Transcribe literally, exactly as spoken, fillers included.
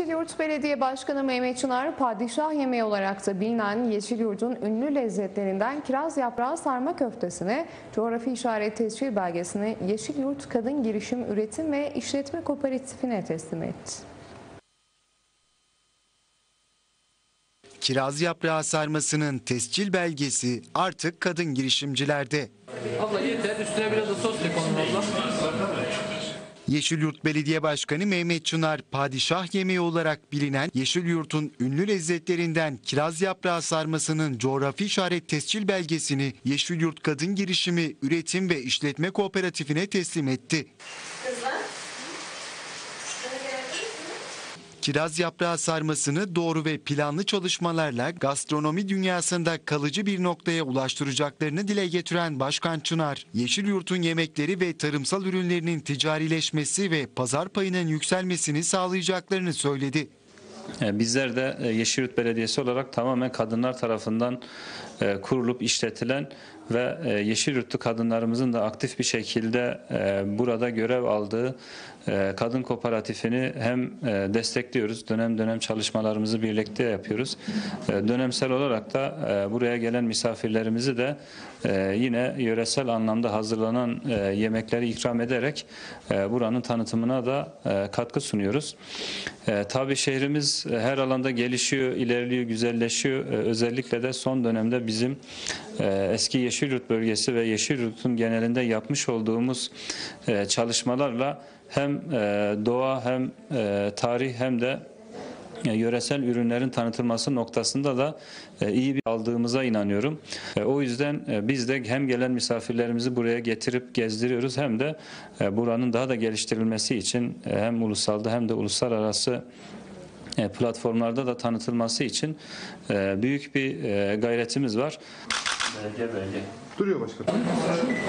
Yeşilyurt Belediye Başkanı Mehmet Çınar, padişah yemeği olarak da bilinen Yeşilyurt'un ünlü lezzetlerinden kiraz yaprağı sarma köftesini, coğrafi işaret tescil belgesini Yeşilyurt Kadın Girişim Üretim ve İşletme Kooperatifine teslim etti. Kiraz yaprağı sarmasının tescil belgesi artık kadın girişimcilerde. Abla yeter, üstüne biraz da sos yapalım abla. Yeşilyurt Belediye Başkanı Mehmet Çınar, padişah yemeği olarak bilinen Yeşilyurt'un ünlü lezzetlerinden kiraz yaprağı sarmasının coğrafi işaret tescil belgesini Yeşilyurt Kadın Girişimi Üretim ve İşletme Kooperatifine teslim etti. Kiraz yaprağı sarmasını doğru ve planlı çalışmalarla gastronomi dünyasında kalıcı bir noktaya ulaştıracaklarını dile getiren Başkan Çınar, Yeşilyurt'un yemekleri ve tarımsal ürünlerinin ticarileşmesi ve pazar payının yükselmesini sağlayacaklarını söyledi. Bizler de Yeşilyurt Belediyesi olarak tamamen kadınlar tarafından kurulup işletilen ve Yeşilyurtlu kadınlarımızın da aktif bir şekilde burada görev aldığı kadın kooperatifini hem destekliyoruz, dönem dönem çalışmalarımızı birlikte yapıyoruz. Dönemsel olarak da buraya gelen misafirlerimizi de yine yöresel anlamda hazırlanan yemekleri ikram ederek buranın tanıtımına da katkı sunuyoruz. Tabii şehrimiz her alanda gelişiyor, ilerliyor, güzelleşiyor. Özellikle de son dönemde bizim eski Yeşilyurt bölgesi ve Yeşilyurt'un genelinde yapmış olduğumuz çalışmalarla hem doğa hem tarih hem de yöresel ürünlerin tanıtılması noktasında da iyi bir aldığımıza inanıyorum. O yüzden biz de hem gelen misafirlerimizi buraya getirip gezdiriyoruz hem de buranın daha da geliştirilmesi için hem ulusalda hem de uluslararası platformlarda da tanıtılması için büyük bir gayretimiz var. Belge belge. Duruyor başkanım.